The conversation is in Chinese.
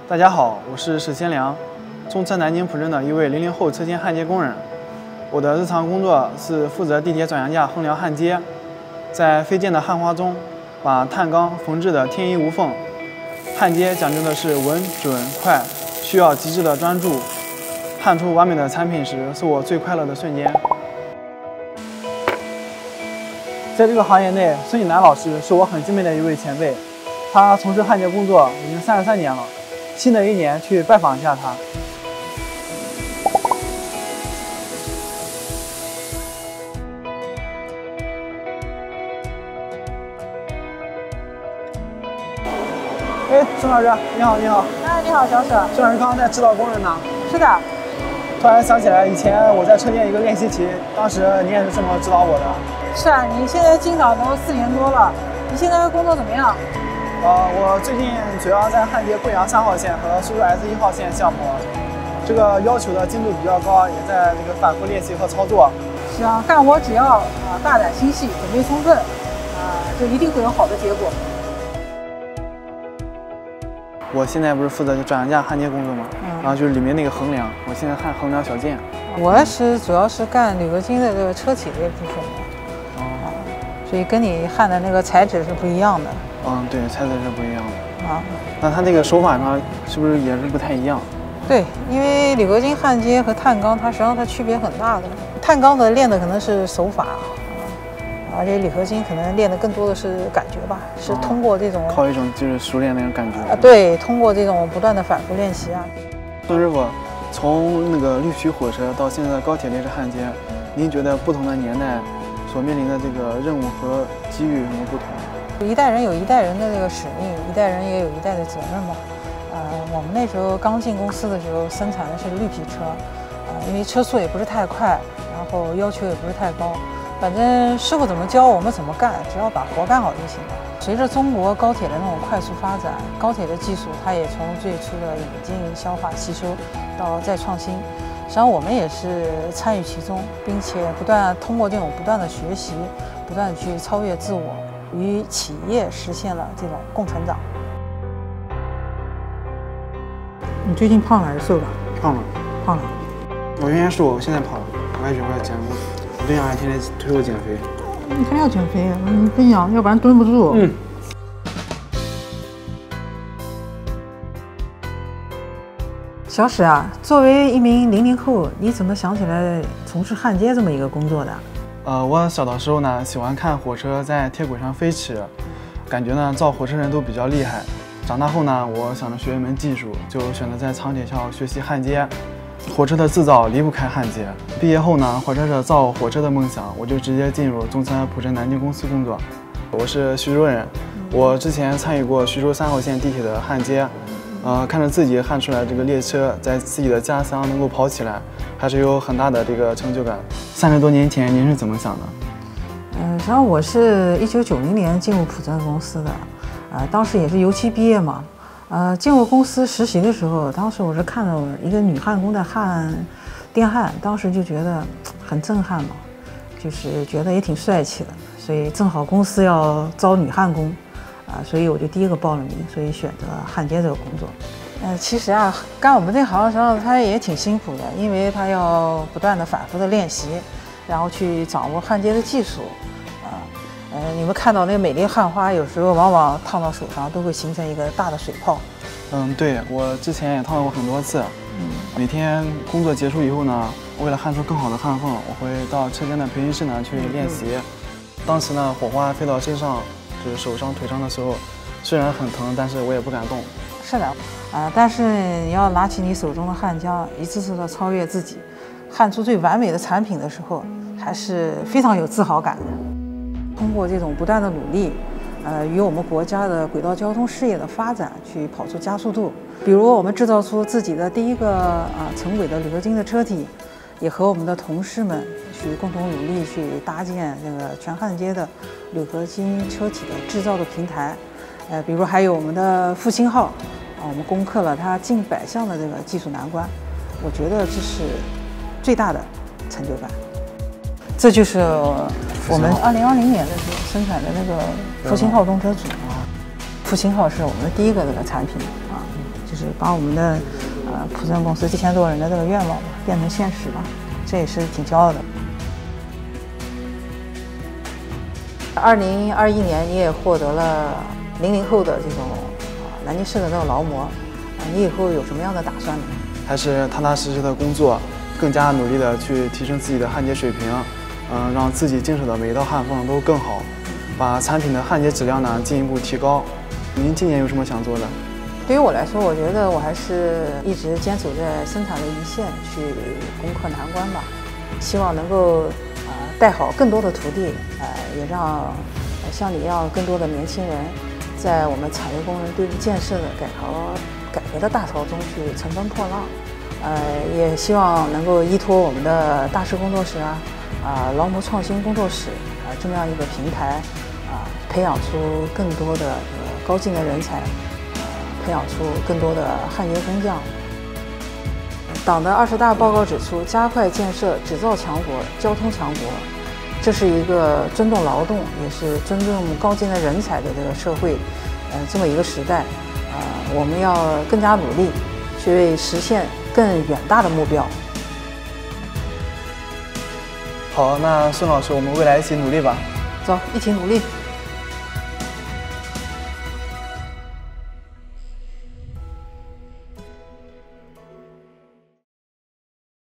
大家好，我是史先良，中车南京普镇的一位00后车间焊接工人。我的日常工作是负责地铁转向架横梁焊接，在飞溅的焊花中，把碳钢缝制的天衣无缝。焊接讲究的是稳、准、快，需要极致的专注。焊出完美的产品时，是我最快乐的瞬间。在这个行业内，孙锦南老师是我很敬佩的一位前辈，他从事焊接工作已经33年了。新的一年去拜访一下他。哎，孙老师，你好，你好。 哎，你好，小史。 孙老师刚刚在指导工人呢。 是的。 突然想起来，以前我在车间一个练习期，当时你也是这么指导我的。 是啊，你现在进厂都4年多了，你现在工作怎么样？ 我最近主要在焊接贵阳3号线和苏州 S1号线项目，这个要求的精度比较高，也在这个反复练习和操作。 是啊，干活只要大胆心细，准备充分，就一定会有好的结果。 我现在不是负责转向架焊接工作吗？然后就是里面那个横梁，我现在焊横梁小件。 我主要是干铝合金的这个车体这部分的，所以跟你焊的那个材质是不一样的。 对，材质是不一样的。那它这个手法上是不是也是不太一样？ 对，因为铝合金焊接和碳钢它实际上它区别很大的。碳钢的练的可能是手法，而且铝合金可能练的更多的是感觉吧，是通过这种靠一种就是熟练那种感觉。 对，通过这种不断的反复练习啊。 孙师傅，从那个绿皮火车到现在的高铁列车焊接，您觉得不同的年代所面临的这个任务和机遇有什么不同？ 一代人有一代人的这个使命，一代人也有一代的责任嘛。我们那时候刚进公司的时候，生产的是绿皮车，因为车速也不是太快，然后要求也不是太高，反正师傅怎么教我们怎么干，只要把活干好就行了。随着中国高铁的那种快速发展，高铁的技术它也从最初的引进、消化、吸收到再创新，实际上我们也是参与其中，并且通过这种不断的学习，不断去超越自我。与企业实现了这种共成长。你最近胖了还是瘦了？ 胖了。 胖了。 我原先瘦，我现在胖了。我还喜欢减肥，我对象还天天推我减肥。 你还要减肥？你跟你讲，要不然蹲不住。小史啊，作为一名00后，你怎么想起来从事焊接这么一个工作的？ 我小的时候呢，喜欢看火车在铁轨上飞驰，感觉呢造火车人都比较厉害。长大后呢，我想着学一门技术，就选择在长铁校学习焊接。火车的制造离不开焊接。毕业后呢，怀着造火车的梦想，我就直接进入中车普镇南京公司工作。我是徐州人，我之前参与过徐州3号线地铁的焊接。看着自己焊出来这个列车在自己的家乡能够跑起来，还是有很大的这个成就感。30多年前您是怎么想的？ 实际上我是1990年进入普镇公司的，当时也是油漆毕业嘛。进入公司实习的时候，当时我是看到一个女焊工在焊电焊，当时就觉得很震撼嘛，就是觉得也挺帅气的，所以正好公司要招女焊工。所以我就第一个报了名，所以选择焊接这个工作。其实啊，干我们这行实际上它也挺辛苦的，因为它要不断的反复的练习，然后去掌握焊接的技术。你们看到那个美丽焊花，有时候往往烫到手上都会形成一个大的水泡。 对，我之前也烫过很多次。每天工作结束以后呢，为了焊出更好的焊缝，我会到车间的培训室呢去练习。当时呢，火花飞到身上。就是手上、腿上的时候，虽然很疼，但是我也不敢动。是的，但是你要拿起你手中的焊浆，一次次的超越自己，焊出最完美的产品的时候，还是非常有自豪感的。通过这种不断的努力，与我们国家的轨道交通事业的发展去跑出加速度。比如我们制造出自己的第一个成轨的铝合金的车体，也和我们的同事们去共同努力去搭建这个全焊接的铝合金车体的制造的平台。比如还有我们的复兴号，我们攻克了它近100项的这个技术难关，我觉得这是最大的成就感。这就是我们2020年的时候生产的那个复兴号动车组。复兴号是我们的第一个这个产品就是就是把我们的普正公司1000多人的这个愿望吧变成现实吧，这也是挺骄傲的。2021年你也获得了00后的这种南京市的这种劳模，你以后有什么样的打算呢？ 还是踏踏实实的工作，更加努力的去提升自己的焊接水平，让自己经手的每一道焊缝都更好，把产品的焊接质量呢进一步提高。您今年有什么想做的？ 对于我来说，我觉得我还是一直坚守在生产的一线去攻克难关吧，希望能够带好更多的徒弟，也让像你一样更多的年轻人在我们产业工人队伍建设的改革的大潮中去乘风破浪。也希望能够依托我们的大师工作室劳模创新工作室这么样一个平台培养出更多的高技能人才，培养出更多的焊接工匠。党的20大报告指出，加快建设制造强国、交通强国，这是一个尊重劳动，也是尊重高技能人才的这个社会，这么一个时代，我们要更加努力，去为实现更远大的目标。 好，那孙老师，我们未来一起努力吧。 走，一起努力。